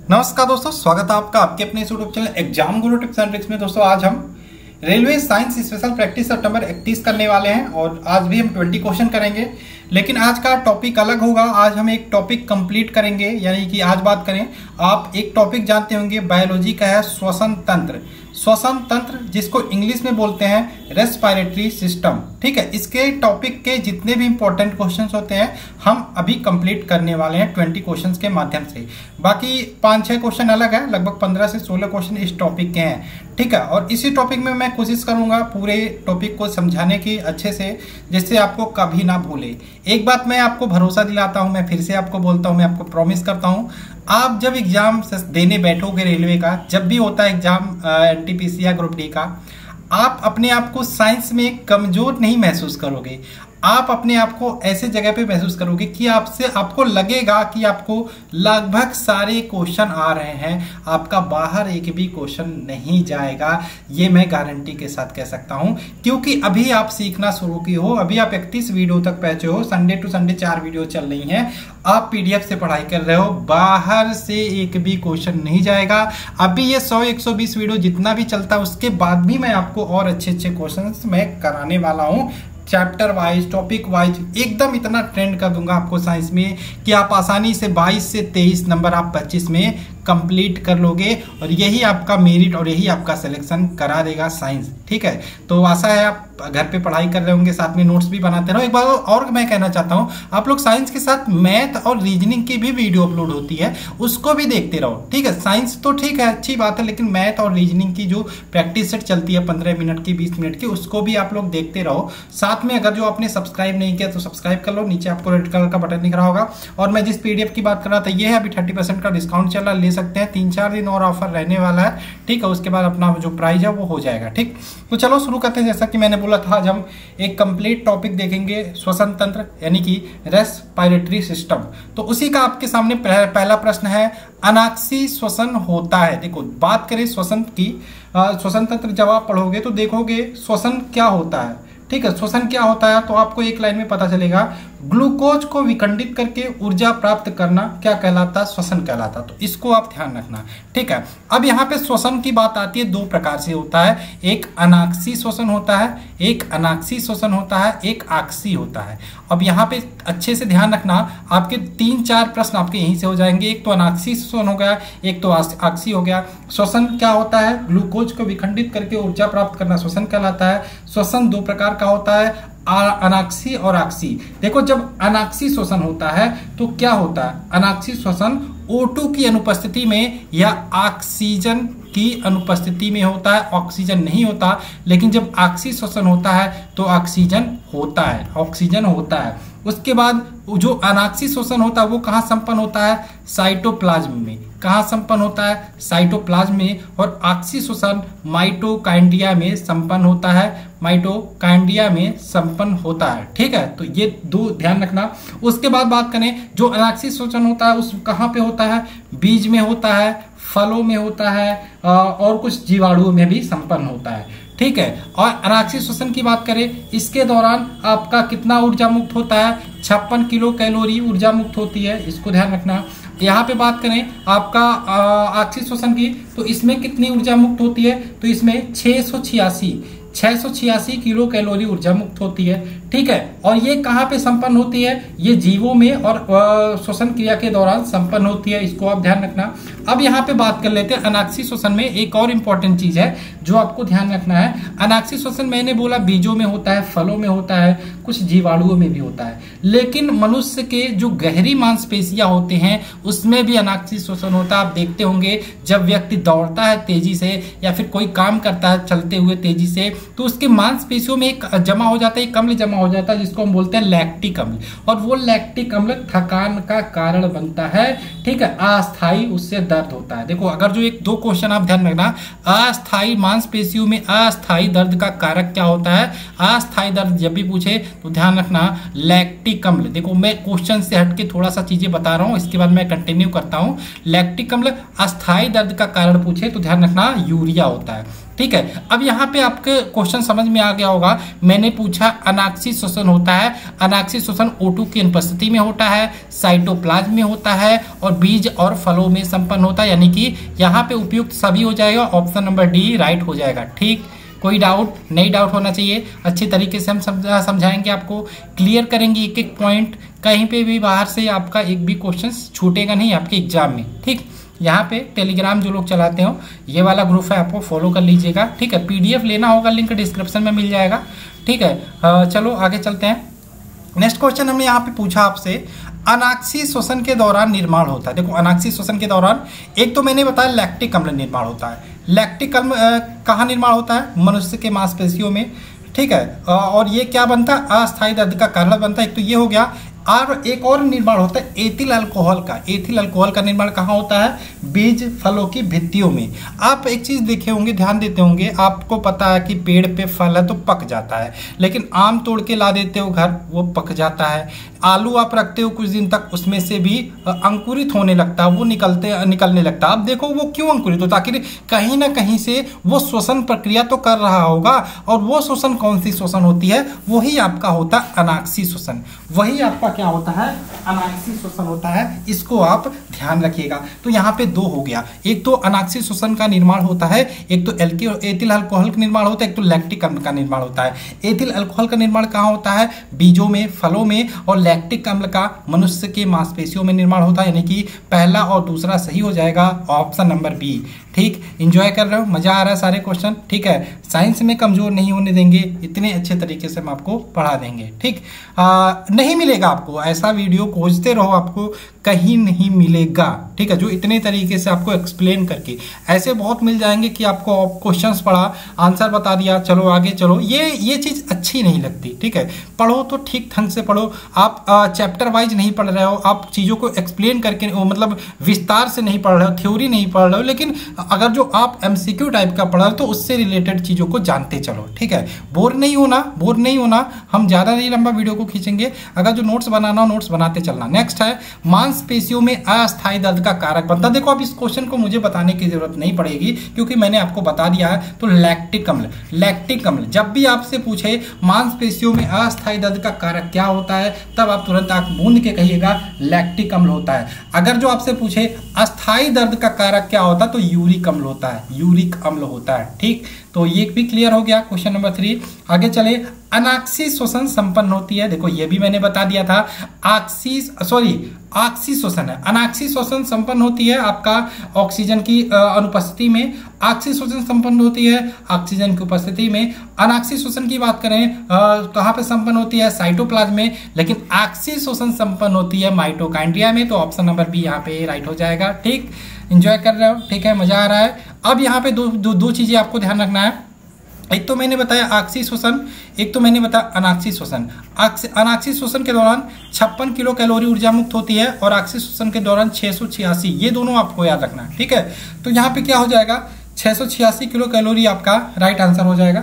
नमस्कार दोस्तों, स्वागत है आपका आपके अपने YouTube channel exam Guru tips and tricks में। दोस्तों आज हम रेलवे साइंस स्पेशल प्रैक्टिस सितंबर 31 करने वाले हैं और आज भी हम 20 क्वेश्चन करेंगे। लेकिन आज का टॉपिक अलग होगा। आज हम एक टॉपिक कंप्लीट करेंगे, यानी कि आज बात करें, आप एक टॉपिक जानते होंगे बायोलॉजी का है श्वसन तंत्र। श्वसन तंत्र जिसको इंग्लिश में बोलते हैं रेस्पिरेटरी सिस्टम। ठीक है, इसके टॉपिक के जितने भी इंपॉर्टेंट क्वेश्चंस होते हैं हम अभी कंप्लीट करने वाले हैं 20 क्वेश्चंस के माध्यम से। बाकी 5-6 क्वेश्चन अलग है, लगभग 15 से 16 क्वेश्चन इस टॉपिक के हैं। ठीक है, और इसी टॉपिक में मैं कोशिश करूंगा पूरे टॉपिक को समझाने की अच्छे से, जिससे आपको कभी ना भूले। एक बात मैं आपको भरोसा दिलाता हूं, मैं फिर से आपको बोलता हूं, मैं आपको प्रॉमिस करता हूं, आप जब एग्जाम देने बैठोगे रेलवे का, जब भी होता है एग्जाम एनटीपीसी या ग्रुप डी का, आप अपने आप को साइंस में कमजोर नहीं महसूस करोगे। आप अपने आप को ऐसे जगह पे महसूस करोगे कि आपको लगेगा कि आपको लगभग सारे क्वेश्चन आ रहे हैं, आपका बाहर एक भी क्वेश्चन नहीं जाएगा। ये मैं गारंटी के साथ कह सकता हूं, क्योंकि अभी आप सीखना शुरू की हो, अभी आप 31 वीडियो तक पहुंचे हो, संडे टू संडे 4 वीडियो चल रही हैं, आप पीडीएफ से पढ़ाई कर रहे हो, बाहर से एक भी क्वेश्चन नहीं जाएगा। अभी ये 100-120 वीडियो जितना भी चलता है उसके बाद भी मैं आपको और अच्छे क्वेश्चन मैं कराने वाला हूं, चैप्टर वाइज, टॉपिक वाइज, एकदम इतना ट्रेंड कर दूंगा आपको साइंस में कि आप आसानी से 22 से 23 नंबर आप 25 में कंप्लीट कर लोगे, और यही आपका मेरिट और यही आपका सिलेक्शन करा देगा साइंस। ठीक है, तो आशा है आप घर पे पढ़ाई कर रहे होंगे, साथ में नोट्स भी बनाते रहो। एक बार और मैं कहना चाहता हूं, आप लोग साइंस के साथ मैथ और रीजनिंग की भी वीडियो अपलोड होती है, उसको भी देखते रहो। ठीक है, साइंस तो ठीक है, अच्छी बात है, लेकिन मैथ और रीजनिंग की जो प्रैक्टिस सेट चलती है 15 मिनट की, 20 मिनट की, उसको भी आप लोग देखते रहो। साथ में अगर जो आपने सब्सक्राइब नहीं किया तो सब्सक्राइब कर लो, नीचे आपको रेड कलर का बटन दिख रहा होगा। और मैं जिस पीडीएफ की बात कर रहा था, ये है अभी 30% का डिस्काउंट चल रहा है, ले सकते हैं, 3-4 दिन और ऑफर रहने वाला है। ठीक है, उसके बाद अपना जो प्राइस है वो हो जाएगा। ठीक, तो चलो शुरू करते हैं। जैसा कि मैंने बोला था, आज हम एक कंप्लीट टॉपिक देखेंगे श्वसन तंत्र, यानी कि रेस्पिरेटरी सिस्टम। तो उसी का आपके सामने पहला प्रश्न है, अनाक्सी श्वसन होता है। देखो, बात करें श्वसन की, श्वसन तंत्र जब आप पढ़ोगे तो देखोगे श्वसन क्या होता है। ठीक है, श्वसन क्या होता है तो आपको एक लाइन में पता चलेगा, ग्लूकोज को विखंडित करके ऊर्जा प्राप्त करना क्या कहलाता? श्वसन कहलाता। तो इसको आप ध्यान रखना। ठीक है, अब यहाँ पे श्वसन की बात आती है, 2 प्रकार से होता है, एक अनाक्सी श्वसन होता है, एक अनाक्सी श्वसन होता है, एक आक्सी होता है। अब यहाँ पे अच्छे से ध्यान रखना, आपके 3-4 प्रश्न आपके यहीं से हो जाएंगे। एक तो अनाक्सी श्वसन हो गया, एक तो आक्सी हो गया। श्वसन क्या होता है? ग्लूकोज को विखंडित करके ऊर्जा प्राप्त करना श्वसन कहलाता है। श्वसन 2 प्रकार का होता है, अनाक्सी और आक्सी। देखो, जब अनाक्सी श्वसन होता है तो क्या होता है? अनाक्सी श्वसन O2 की अनुपस्थिति में या ऑक्सीजन की अनुपस्थिति में होता है, ऑक्सीजन नहीं होता। लेकिन जब आक्सी श्वसन होता है तो ऑक्सीजन होता है, ऑक्सीजन होता है। उसके बाद जो अनाक्सी श्वसन होता है वो कहाँ संपन्न होता है? साइटोप्लाज्म में। कहाँ संपन्न होता है? साइटोप्लाज्म में। और आक्सी श्वसन माइटोकांड्रिया में संपन्न होता है, माइटोकांड्रिया में संपन्न होता है। ठीक है, तो ये 2 ध्यान रखना। उसके बाद बात करें, जो अनाक्सी श्वसन होता है उस कहाँ पे होता है? बीज में होता है, फलों में होता है, और कुछ जीवाणुओं में भी संपन्न होता है। ठीक है, और अनाक्सी श्वसन की बात करें, इसके दौरान आपका कितना ऊर्जा मुक्त होता है? 56 किलो कैलोरी ऊर्जा मुक्त होती है, इसको ध्यान रखना। यहाँ पे बात करें आपका आक्सी श्वसन की, तो इसमें कितनी ऊर्जा मुक्त होती है? तो इसमें 686 किलो कैलोरी ऊर्जा मुक्त होती है। ठीक है, और ये कहाँ पे संपन्न होती है? ये जीवों में और श्वसन क्रिया के दौरान संपन्न होती है, इसको आप ध्यान रखना। अब यहाँ पे बात कर लेते हैं अनाक्सी श्वसन में एक और इम्पोर्टेंट चीज है जो आपको ध्यान रखना है। अनाक्सी श्वसन मैंने बोला बीजों में होता है, फलों में होता है, कुछ जीवाणुओं में भी होता है। लेकिन मनुष्य के जो गहरी मांसपेशियां होते हैं उसमें भी अनाक्सी श्वसन होता है। आप देखते होंगे जब व्यक्ति दौड़ता है तेजी से या फिर कोई काम करता है चलते हुए तेजी से, तो उसके मांसपेशियों में एक जमा हो जाता है, एक अम्ल जमा हो जाता है जिसको हम बोलते हैं लैक्टिक अम्ल, और वो लैक्टिक अम्ल थकान का कारण बनता है। ठीक है, अस्थायी उससे दर्द होता है। देखो, अगर जो 1-2 क्वेश्चन आप ध्यान रखना, अस्थायी मांसपेशियों में अस्थायी दर्द का कारक क्या होता है? अस्थायी दर्द जब भी पूछे तो ध्यान रखना लैक्टिक अम्ल। देखो, मैं क्वेश्चन से हटके थोड़ा सा चीजें बता रहा हूं, इसके बाद मैं कंटिन्यू करता हूं। लैक्टिक अम्ल अस्थायी दर्द का कारण पूछे तो ध्यान रखना यूरिया होता है। ठीक है। अब यहाँ पे आपके क्वेश्चन समझ में आ गया होगा। मैंने पूछा अनाक्सी श्वसन होता है, अनाक्सी श्वसन O2 की अनुपस्थिति में होता है, साइटोप्लाज्म में होता है और बीज और फलों में संपन्न होता है। यानी कि यहाँ पे उपयुक्त सभी हो जाएगा, ऑप्शन नंबर डी राइट हो जाएगा। ठीक, कोई डाउट नहीं, डाउट होना चाहिए। अच्छी तरीके से हम समझाएंगे, आपको क्लियर करेंगे एक एक पॉइंट। कहीं पे भी बाहर से आपका एक भी क्वेश्चन छूटेगा नहीं आपके एग्जाम में। ठीक, यहाँ पे टेलीग्राम जो लोग चलाते हो, ये वाला ग्रुप है, आपको फॉलो कर लीजिएगा। ठीक है, PDF लेना होगा, लिंक डिस्क्रिप्शन में मिल जाएगा। ठीक है, चलो आगे चलते हैं। नेक्स्ट क्वेश्चन हमने यहाँ पे पूछा आपसे, अनाक्सी श्वसन के दौरान निर्माण होता है। देखो, अनाक्सी श्वसन के दौरान एक तो मैंने बताया लैक्टिक अम्ल निर्माण होता है। लैक्टिक अम्ल कहाँ निर्माण होता है? मनुष्य के मांसपेशियों में। ठीक है, और ये क्या बनता है? अस्थायी दर्द का कारण बनता है। एक तो ये हो गया, और एक और निर्माण होता है एथिल अल्कोहल का। एथिल अल्कोहल का निर्माण कहाँ होता है? बीज फलों की भित्तियों में। आप एक चीज देखे होंगे, ध्यान देते होंगे, आपको पता है कि पेड़ पे फल है तो पक जाता है, लेकिन आम तोड़ के ला देते हो घर, वो पक जाता है। आलू आप रखते हो कुछ दिन तक, उसमें से भी अंकुरित होने लगता है, वो निकलने लगता है। अब देखो वो क्यों अंकुरित होता है? आखिर कहीं ना कहीं से वो श्वसन प्रक्रिया तो कर रहा होगा, और वो श्वसन कौन सी श्वसन होती है? वही आपका होता है अनाक्सी श्वसन। वही आपका क्या होता है? अनाक्सी श्वसन होता है। इसको आप ध्यान रखिएगा। तो यहाँ पे दो हो गया, एक तो अनाक्सी श्वसन का निर्माण होता है, एक तो एथिल अल्कोहल का निर्माण होता है, एक तो लैक्टिक अम्ल का निर्माण होता है। एथिल अल्कोहल का निर्माण कहाँ होता है? बीजों में, फलों में। और लैक्टिक अम्ल का मनुष्य के मांसपेशियों में निर्माण होता है। यानी कि पहला और दूसरा सही हो जाएगा, ऑप्शन नंबर बी। ठीक, एंजॉय कर रहे हो, मजा आ रहा है सारे क्वेश्चन। ठीक है, साइंस में कमजोर नहीं होने देंगे, इतने अच्छे तरीके से हम आपको पढ़ा देंगे। ठीक, नहीं मिलेगा आपको ऐसा वीडियो, खोजते रहो, आपको कहीं नहीं मिलेगा। ठीक है, जो इतने तरीके से आपको एक्सप्लेन करके, ऐसे बहुत मिल जाएंगे कि आपको क्वेश्चंस पढ़ा, आंसर बता दिया, चलो आगे चलो, ये चीज अच्छी नहीं लगती। ठीक है, पढ़ो तो ठीक ढंग से पढ़ो। आप चैप्टर वाइज नहीं पढ़ रहे हो, आप चीजों को एक्सप्लेन करके, मतलब विस्तार से नहीं पढ़ रहे हो, थ्योरी नहीं पढ़ रहे हो, लेकिन अगर जो आप MCQ टाइप का पढ़ा तो उससे रिलेटेड चीजों को जानते चलो। ठीक है, बोर नहीं होना। हम ज्यादा नहीं लंबा वीडियो को खींचेंगे। अगर जो नोट्स बनाना हो, नोट्स बनाते चलना। नेक्स्ट है, मांसपेशियों में अस्थायी दर्द का कारक बनता। देखो, अब इस क्वेश्चन को मुझे बताने की जरूरत नहीं पड़ेगी, क्योंकि मैंने आपको बता दिया है। तो लैक्टिक अम्ल जब भी आपसे पूछे मांसपेशियों में अस्थायी दर्द का कारक क्या होता है, तब आप तुरंत आंख मूंद के कहिएगा लैक्टिक अम्ल होता है। अगर जो आपसे पूछे अस्थायी दर्द का कारक क्या होता है, तो यूरिक अम्ल होता है, यूरिक अम्ल होता है। ठीक, तो ये भी क्लियर हो गया क्वेश्चन नंबर 3। आगे चले, अनाक्सी श्वसन संपन्न होती है। देखो, ये भी मैंने बता दिया था। आक्सी श्वसन है, अनाक्सी श्वसन संपन्न होती है आपका ऑक्सीजन की अनुपस्थिति में। आक्सी श्वसन संपन्न होती है ऑक्सीजन की उपस्थिति में। अनाक्सी श्वसन की बात करें कहाँ पे संपन्न होती है? साइटोप्लाज्म में। लेकिन आक्सी श्वसन संपन्न होती है माइटोकॉन्ड्रिया में। तो ऑप्शन नंबर बी यहाँ पे राइट हो जाएगा। ठीक, एंजॉय कर रहे हो? ठीक है, मजा आ रहा है। अब यहाँ पे दो चीजें आपको ध्यान रखना है। एक तो मैंने बताया आक्सी श्वसन, एक तो मैंने बताया अनाक्सी श्वसन। अनाक्सी श्वसन के दौरान 56 किलो कैलोरी ऊर्जा मुक्त होती है, और आक्सी श्वसन के दौरान 686। ये दोनों आपको याद रखना है। ठीक है, तो यहाँ पे क्या हो जाएगा? 686 किलो कैलोरी आपका राइट आंसर हो जाएगा।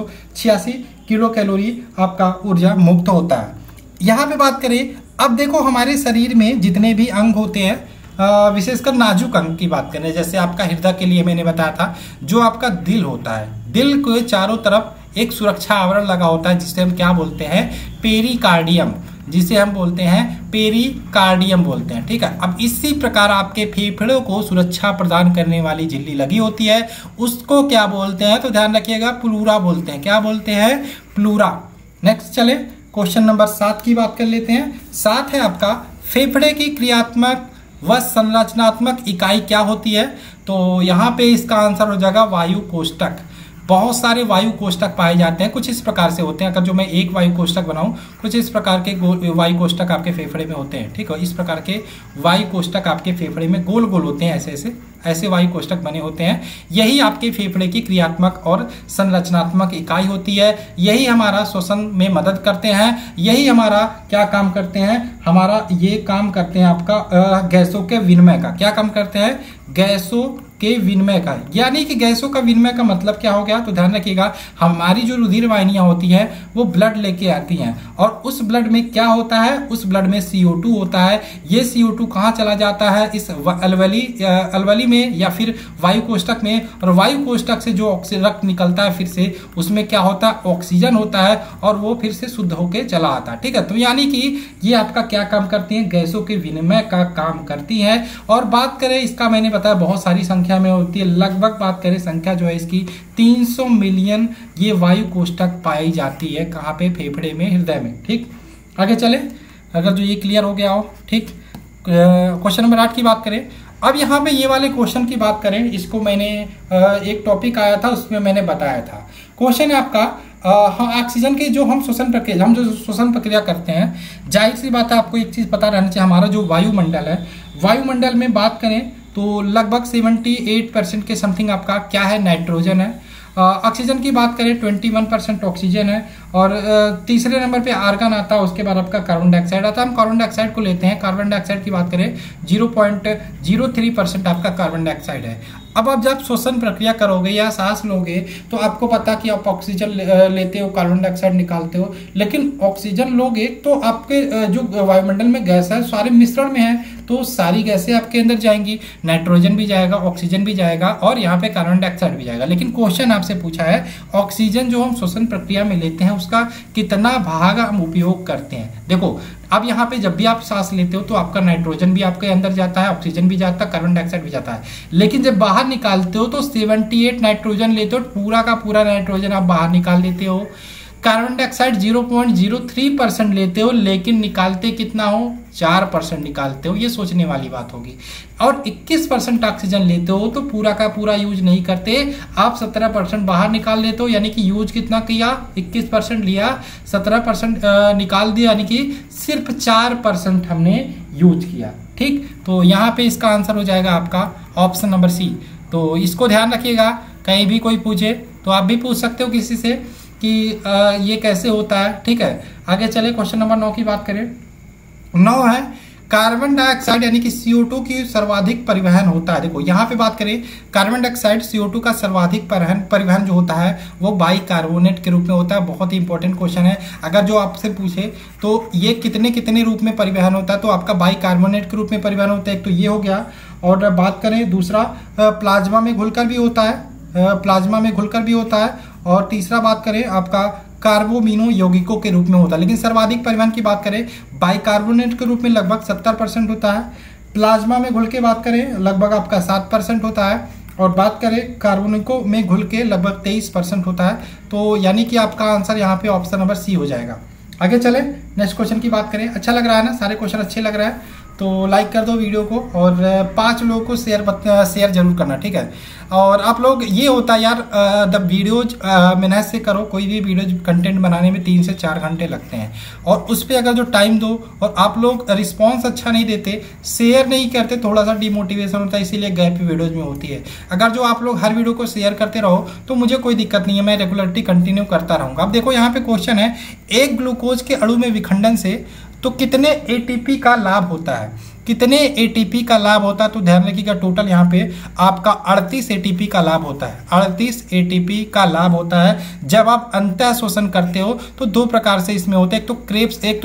686 किलो कैलोरी आपका ऊर्जा मुक्त होता है। यहाँ पे बात करें, अब देखो हमारे शरीर में जितने भी अंग होते हैं, विशेषकर नाजुक अंग की बात करें, जैसे आपका हृदय के लिए मैंने बताया था, जो आपका दिल होता है, दिल के चारों तरफ एक सुरक्षा आवरण लगा होता है, जिसे हम क्या बोलते हैं? पेरिकार्डियम, जिसे हम बोलते हैं पेरिकार्डियम बोलते हैं। ठीक है, अब इसी प्रकार आपके फेफड़ों को सुरक्षा प्रदान करने वाली झिल्ली लगी होती है, उसको क्या बोलते हैं? तो ध्यान रखिएगा, प्लूरा बोलते हैं। क्या बोलते हैं? प्लूरा। नेक्स्ट चले, क्वेश्चन नंबर 7 की बात कर लेते हैं। 7 है आपका, फेफड़े की क्रियात्मक व संरचनात्मक इकाई क्या होती है? तो यहाँ पे इसका आंसर हो जाएगा वायु कोष्ठक। बहुत सारे वायु कोष्ठक पाए जाते हैं, कुछ इस प्रकार से होते हैं। अगर जो मैं एक वायु कोष्ठक बनाऊं, कुछ इस प्रकार के वायु कोष्ठक आपके फेफड़े में होते हैं। ठीक है, इस प्रकार के वायु कोष्ठक आपके फेफड़े में गोल गोल होते हैं, ऐसे वायु कोष्ठक बने होते हैं। यही आपके फेफड़े की क्रियात्मक और संरचनात्मक इकाई होती है। यही हमारा श्वसन में मदद करते हैं। यही हमारा क्या काम करते हैं? हमारा ये काम करते हैं आपका गैसों के विनिमय का। क्या काम करते हैं? गैसों के विनिमय का। यानी कि गैसों का विनिमय का मतलब क्या हो गया? तो ध्यान रखिएगा, हमारी जो रुधिर वाहिनियां होती हैं वो ब्लड लेके आती हैं, और उस ब्लड में क्या होता है? उस ब्लड में CO2 होता है। ये CO2 कहाँ चला जाता है? इस अलवली में या फिर वायु कोष्ठक में, और वायु कोष्ठक से जो रक्त निकलता है फिर से उसमें क्या होता है, ऑक्सीजन होता है और वो फिर से शुद्ध होकर चला आता है। ठीक है, तो यानी कि ये आपका क्या काम करती है, गैसों के विनिमय का काम करती है। और बात करें इसका, मैंने बताया बहुत सारी संख्या में होती है, लगभग बात करें संख्या जो है इसकी 300 मिलियन ये वायु कोष्ठक पाई जाती है। कहाँ पे, फेफड़े में, हृदय में। ठीक, आगे चले, अगर जो ये क्लियर हो गया हो। ठीक, क्वेश्चन नंबर 8 की बात करें। अब यहाँ पे ये वाले क्वेश्चन की बात करें, इसको मैंने एक टॉपिक आया था उसमें मैंने बताया था। क्वेश्चन है आपका, ऑक्सीजन के जो हम श्वसन प्रक्रिया करते हैं, जाहिर सी बात है आपको एक चीज पता रहना चाहिए, हमारा जो वायुमंडल है, वायुमंडल में बात करें तो लगभग 78% के समथिंग आपका क्या है, नाइट्रोजन है। ऑक्सीजन की बात करें 21% ऑक्सीजन है। और तीसरे नंबर पे आर्गन आता है, उसके बाद आपका कार्बन डाइऑक्साइड आता है। हम कार्बन डाइऑक्साइड को लेते हैं, कार्बन डाइऑक्साइड की बात करें 0.03% आपका कार्बन डाइऑक्साइड है। अब आप जब श्वसन प्रक्रिया करोगे या सांस लोगे तो आपको पता कि आप ऑक्सीजन लेते हो, कार्बन डाइऑक्साइड निकालते हो, लेकिन ऑक्सीजन लोगे तो आपके जो वायुमंडल में गैस है सारे मिश्रण में है, तो सारी गैसें आपके अंदर जाएंगी, नाइट्रोजन भी जाएगा, ऑक्सीजन भी जाएगा और यहाँ पे कार्बन डाइऑक्साइड भी जाएगा। लेकिन क्वेश्चन आपसे पूछा है ऑक्सीजन जो हम श्वसन प्रक्रिया में लेते हैं उसका कितना भाग हम उपयोग करते हैं। देखो अब यहाँ पे जब भी आप सांस लेते हो तो आपका नाइट्रोजन भी आपके अंदर जाता है, ऑक्सीजन भी जाता है, कार्बन डाइऑक्साइड भी जाता है, लेकिन जब बाहर निकालते हो तो 78 नाइट्रोजन लेते हो, पूरा का पूरा नाइट्रोजन आप बाहर निकाल देते हो। कार्बन डाइऑक्साइड 0.03% लेते हो, लेकिन निकालते कितना हो, 4% निकालते हो। ये सोचने वाली बात होगी। और 21% ऑक्सीजन लेते हो तो पूरा का पूरा यूज नहीं करते, आप 17% बाहर निकाल लेते हो, यानी कि यूज कितना किया, 21% लिया, 17% निकाल दिया, यानी कि सिर्फ 4% हमने यूज किया। ठीक, तो यहाँ पे इसका आंसर हो जाएगा आपका ऑप्शन नंबर सी। तो इसको ध्यान रखिएगा, कहीं भी कोई पूछे तो आप भी पूछ सकते हो किसी से कि ये कैसे होता है। ठीक है, आगे चले, क्वेश्चन नंबर 9 की बात करें। 9 है, कार्बन डाइऑक्साइड यानी कि CO2 की सर्वाधिक परिवहन होता है। देखो यहाँ पे बात करें, कार्बन डाइऑक्साइड CO2 का सर्वाधिक परिवहन जो होता है वो बाइकार्बोनेट के रूप में होता है। बहुत ही इंपॉर्टेंट क्वेश्चन है, अगर जो आपसे पूछे तो ये कितने कितने रूप में परिवहन होता है, तो आपका बाइकार्बोनेट के रूप में परिवहन होता है। एक तो ये हो गया, और बात करें दूसरा प्लाज्मा में घुलकर भी होता है, प्लाज्मा में घुलकर भी होता है। और तीसरा बात करें आपका कार्बोमिनो यौगिकों के रूप में होता है। लेकिन सर्वाधिक परिवहन की बात करें बाइकार्बोनेट के रूप में लगभग 70% होता है, प्लाज्मा में घुल के बात करें लगभग आपका 7% होता है, और बात करें कार्बोनिको में घुल के लगभग 23% होता है। तो यानी कि आपका आंसर यहाँ पे ऑप्शन नंबर सी हो जाएगा। आगे चले, नेक्स्ट क्वेश्चन की बात करें। अच्छा लग रहा है ना, सारे क्वेश्चन अच्छे लग रहा है तो लाइक कर दो वीडियो को, और 5 लोगों को शेयर जरूर करना। ठीक है, और आप लोग, ये होता है यार, द वीडियोज मेहनत से करो, कोई भी वीडियो कंटेंट बनाने में 3 से 4 घंटे लगते हैं, और उस पर अगर जो टाइम दो और आप लोग रिस्पॉन्स अच्छा नहीं देते, शेयर नहीं करते, थोड़ा सा डिमोटिवेशन होता है, इसीलिए गैप वीडियोज में होती है। अगर जो आप लोग हर वीडियो को शेयर करते रहो तो मुझे कोई दिक्कत नहीं है, मैं रेगुलरिटी कंटिन्यू करता रहूँगा। अब देखो यहाँ पे क्वेश्चन है, एक ग्लूकोज के अणु में विखंडन से तो कितने ATP का लाभ होता है, कितने ATP का लाभ होता है, तो ध्यान रखिएगा टोटल यहाँ पे आपका 38 ATP का लाभ होता है। 38 ATP का लाभ होता है। जब आप अंतः शोषण करते हो तो 2 प्रकार से इसमें होते हैं, एक तो क्रेब्स, एक तो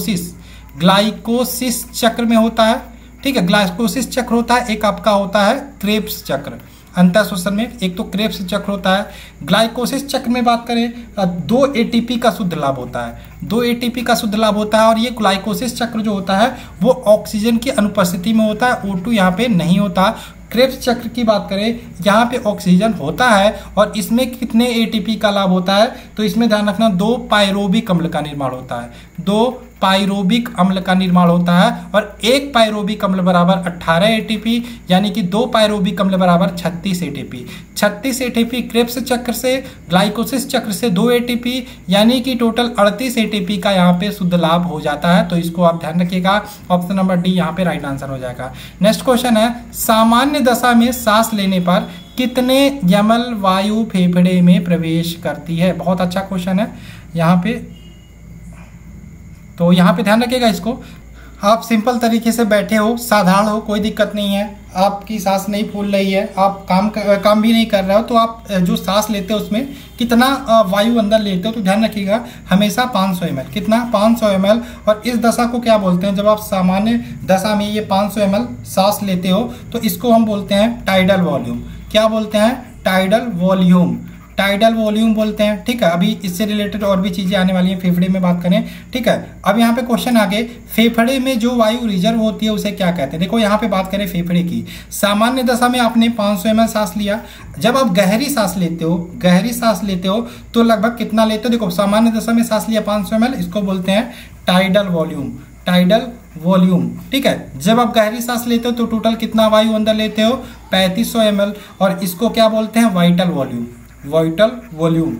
ग्लाइकोसिस चक्र में होता है। ठीक है, ग्लाइकोसिस चक्र होता है, एक आपका होता है क्रेब्स चक्र। अंतः शोषण में एक तो क्रेब्स चक्र होता है। ग्लाइकोसिस चक्र में बात करें 2 ATP का शुद्ध लाभ होता है, 2 ATP का शुद्ध लाभ होता है। और ये ग्लाइकोसिस चक्र जो होता है वो ऑक्सीजन की अनुपस्थिति में होता है, O2 यहाँ पे नहीं होता। क्रेब्स चक्र की बात करें, यहाँ पे ऑक्सीजन होता है और इसमें कितने ATP का लाभ होता है, तो इसमें ध्यान रखना 2 पायरोबिक अम्ल का निर्माण होता है, 2 पायरोबिक अम्ल का निर्माण होता है। और 1 पायरोबिक अम्ल बराबर 18 ATP, यानी कि 2 पायरोबिक अम्ल बराबर 36 ATP। 36 ATP क्रेब्स चक्र से, ग्लाइकोसिस चक्र से 2 ATP, यानी कि टोटल 38 ATP का यहाँ पे शुद्ध लाभ हो जाता है। तो इसको आप ध्यान रखिएगा, ऑप्शन नंबर डी यहाँ पे राइट आंसर हो जाएगा। नेक्स्ट क्वेश्चन है, सामान्य दशा में सांस लेने पर कितने ml वायु फेफड़े में प्रवेश करती है। बहुत अच्छा क्वेश्चन है यहाँ पे, तो यहाँ पे ध्यान रखिएगा इसको। आप सिंपल तरीके से बैठे हो, साधारण हो, कोई दिक्कत नहीं है, आपकी सांस नहीं फूल रही है, आप काम भी नहीं कर रहे हो, तो आप जो सांस लेते हो उसमें कितना वायु अंदर लेते हो, तो ध्यान रखिएगा हमेशा 500 ml, कितना 500 ml। और इस दशा को क्या बोलते हैं, जब आप सामान्य दशा में ये 500 ml सांस लेते हो तो इसको हम बोलते हैं टाइडल वॉल्यूम। क्या बोलते हैं? टाइडल वॉल्यूम, टाइडल वॉल्यूम बोलते हैं। ठीक है, अभी इससे रिलेटेड और भी चीजें आने वाली हैं, फेफड़े में बात करें। ठीक है, अब यहाँ पे क्वेश्चन आगे, फेफड़े में जो वायु रिजर्व होती है उसे क्या कहते हैं। देखो यहाँ पे बात करें फेफड़े की, सामान्य दशा में आपने 500 ml सांस लिया, जब आप गहरी सांस लेते हो, गहरी सांस लेते हो तो लगभग कितना लेते हो। देखो सामान्य दशा में सांस लिया 500 ml, इसको बोलते हैं टाइडल वॉल्यूम, टाइडल वॉल्यूम। ठीक है, जब आप गहरी सांस लेते हो तो टोटल कितना वायु अंदर लेते हो, 3500 ml, और इसको क्या बोलते हैं, वाइटल वॉल्यूम, वाइटल वॉल्यूम।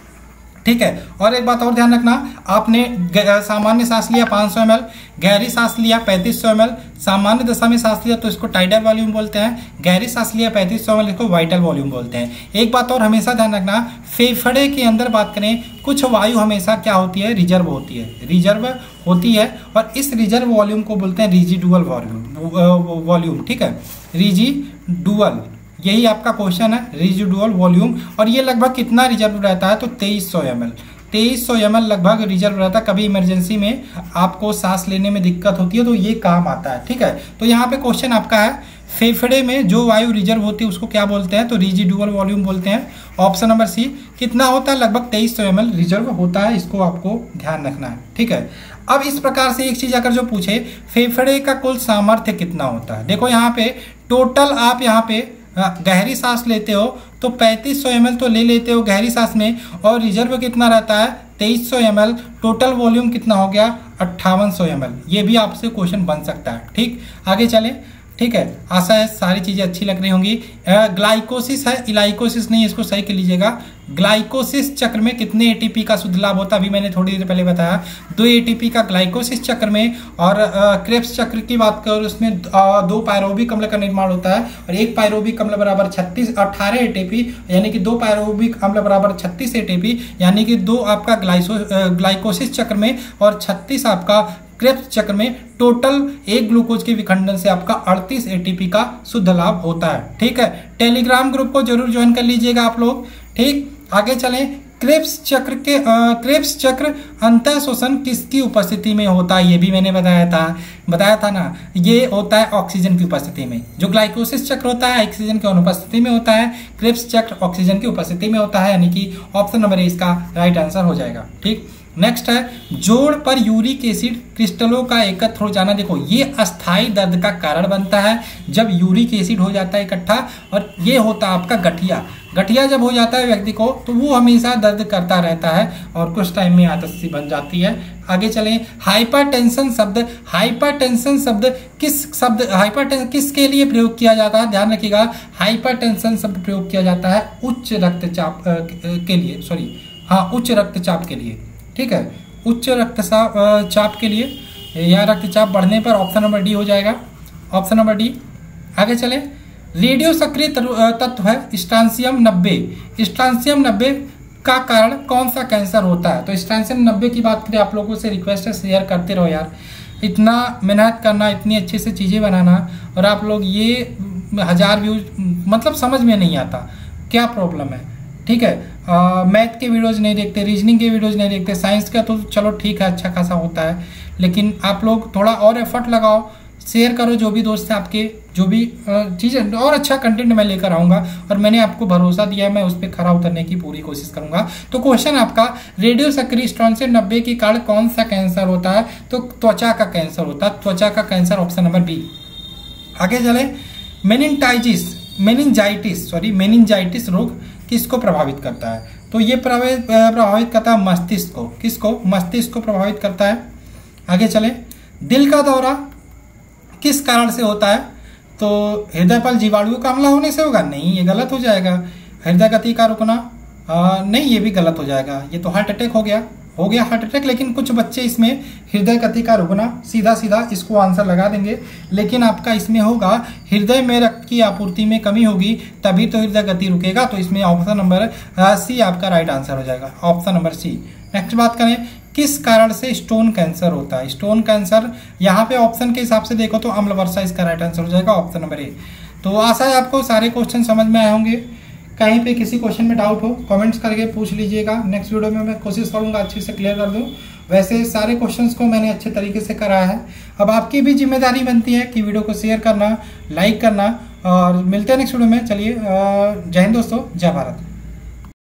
ठीक है, और एक बात और ध्यान रखना, आपने सामान्य सांस लिया 500 ml, गहरी सांस लिया 3500 ml, सामान्य दशा में सांस लिया तो इसको टाइडल वॉल्यूम बोलते हैं, गहरी सांस लिया 3500 ml, इसको वाइटल वॉल्यूम बोलते हैं। एक बात और हमेशा ध्यान रखना, फेफड़े के अंदर बात करें, कुछ वायु हमेशा क्या होती है, रिजर्व होती है, रिजर्व होती है, और इस रिजर्व वॉल्यूम को बोलते हैं रिजिडुअल वॉल्यूम। ठीक है, रिजिडुअल, यही आपका क्वेश्चन है, रेजिडुअल वॉल्यूम। और ये लगभग कितना रिजर्व रहता है, तो 2300 ml, 2300 ml लगभग रिजर्व रहता है। कभी इमरजेंसी में आपको सांस लेने में दिक्कत होती है तो ये काम आता है। ठीक है, तो यहाँ पे क्वेश्चन आपका है, फेफड़े में जो वायु रिजर्व होती है उसको क्या बोलते हैं, तो रेजिडुअल वॉल्यूम बोलते हैं। ऑप्शन नंबर सी, कितना होता है, लगभग 2300 ml रिजर्व होता है, इसको आपको ध्यान रखना है। ठीक है, अब इस प्रकार से एक चीज अगर जो पूछे, फेफड़े का कुल सामर्थ्य कितना होता है। देखो यहाँ पे टोटल आप यहाँ पे गहरी सांस लेते हो तो 3500 ml तो ले लेते हो गहरी सांस में, और रिजर्व कितना रहता है, 2300 ml। टोटल वॉल्यूम कितना हो गया, 5800 ml। ये भी आपसे क्वेश्चन बन सकता है। ठीक, आगे चलें। ठीक है, आशा है सारी चीजें अच्छी लग रही होंगी। ग्लाइकोसिस है, इलाइकोसिस नहीं, इसको सही कर लीजिएगा। ग्लाइकोसिस चक्र में कितने एटीपी का शुद्ध लाभ होता है, अभी मैंने थोड़ी देर पहले बताया 2 एटीपी का ग्लाइकोसिस चक्र में। और क्रेब्स चक्र की बात करो, उसमें 2 पायरोबिक अम्ल का निर्माण होता है, और 1 पायरोबिक अम्ल बराबर 18 एटीपी, यानी कि 2 पायरोबिक अम्ल बराबर 36 एटीपी, यानी कि 2 आपका ग्लाइकोसिस चक्र में और 36 आपका क्रेब्स चक्र में। टोटल एक ग्लूकोज के विखंडन से आपका 38 एटीपी का शुद्ध लाभ होता है। ठीक है, टेलीग्राम ग्रुप को जरूर ज्वाइन कर लीजिएगा आप लोग। ठीक, आगे चलें। क्रेब्स चक्र अंतः शोषण किसकी उपस्थिति में होता है, ये भी मैंने बताया था ना, ये होता है ऑक्सीजन की उपस्थिति में। जो ग्लाइकोसिस चक्र होता है ऑक्सीजन की अनुपस्थिति में होता है, क्रेब्स चक्र ऑक्सीजन की उपस्थिति में होता है, यानी कि ऑप्शन नंबर ए इसका राइट आंसर हो जाएगा। ठीक, नेक्स्ट है, जोड़ पर यूरिक एसिड क्रिस्टलों का एकत्र हो जाना। देखो ये अस्थायी दर्द का कारण बनता है जब यूरिक एसिड हो जाता है इकट्ठा, और ये होता है आपका गठिया। गठिया जब हो जाता है व्यक्ति को तो वो हमेशा दर्द करता रहता है और कुछ टाइम में आदत सी बन जाती है। आगे चलें। हाइपरटेंशन शब्द किसके लिए प्रयोग किया जाता है, ध्यान रखिएगा। हाइपरटेंशन शब्द प्रयोग किया जाता है उच्च रक्तचाप के लिए, उच्च रक्तचाप के लिए। ठीक है, उच्च रक्तचाप के लिए या रक्तचाप बढ़ने पर ऑप्शन नंबर डी हो जाएगा, ऑप्शन नंबर डी। आगे चले। रेडियो सक्रिय तत्व है स्ट्रांसियम 90। स्ट्रांसियम 90 का कारण कौन सा कैंसर होता है, तो स्ट्रांसियम 90 की बात करें, आप लोगों से रिक्वेस्ट है शेयर करते रहो यार। इतना मेहनत करना, इतनी अच्छे से चीज़ें बनाना, और आप लोग ये 1000 व्यूज, मतलब समझ में नहीं आता क्या प्रॉब्लम है। ठीक है, मैथ के वीडियोज नहीं देखते, रीजनिंग के वीडियोज नहीं देखते, साइंस का तो चलो ठीक है अच्छा खासा होता है, लेकिन आप लोग थोड़ा और एफर्ट लगाओ, शेयर करो जो भी दोस्त है आपके, जो भी चीज़ें, और अच्छा कंटेंट मैं लेकर आऊँगा, और मैंने आपको भरोसा दिया है, मैं उस पर खरा उतरने की पूरी कोशिश करूँगा। तो क्वेश्चन आपका, रेडियो सक्रिय स्ट्रांसियम 90 के कारण कौन सा कैंसर होता है, तो त्वचा का कैंसर होता है, त्वचा का कैंसर, ऑप्शन नंबर बी। आगे चले। मेनिंजाइटिस रोग किसको प्रभावित करता है, तो ये प्रभावित करता है मस्तिष्क को। किसको, मस्तिष्क को प्रभावित करता है। आगे चले। दिल का दौरा किस कारण से होता है, तो हृदय पर जीवाणुओं का हमला होने से होगा, नहीं ये गलत हो जाएगा। हृदय गति का रुकना, नहीं ये भी गलत हो जाएगा, ये तो हार्ट अटैक हो गया हार्ट अटैक। लेकिन कुछ बच्चे इसमें हृदय गति का रुकना, सीधा इसको आंसर लगा देंगे, लेकिन आपका इसमें होगा हृदय में रक्त की आपूर्ति में कमी होगी तभी तो हृदय गति रुकेगा, तो इसमें ऑप्शन नंबर सी आपका राइट आंसर हो जाएगा, ऑप्शन नंबर सी। नेक्स्ट बात करें। किस कारण से स्टोन कैंसर होता है? स्टोन कैंसर, यहाँ पे ऑप्शन के हिसाब से देखो तो अम्ल वर्षा इसका राइट आंसर हो जाएगा, ऑप्शन नंबर ए। तो आशा है आपको सारे क्वेश्चन समझ में आए होंगे। कहीं पे किसी क्वेश्चन में डाउट हो कमेंट्स करके पूछ लीजिएगा, नेक्स्ट वीडियो में मैं कोशिश करूंगा अच्छे से क्लियर कर दूं। वैसे सारे क्वेश्चंस को मैंने अच्छे तरीके से कराया है। अब आपकी भी जिम्मेदारी बनती है कि वीडियो को शेयर करना, लाइक करना, और मिलते हैं नेक्स्ट वीडियो में। चलिए, जय हिंद दोस्तों, जय भारत।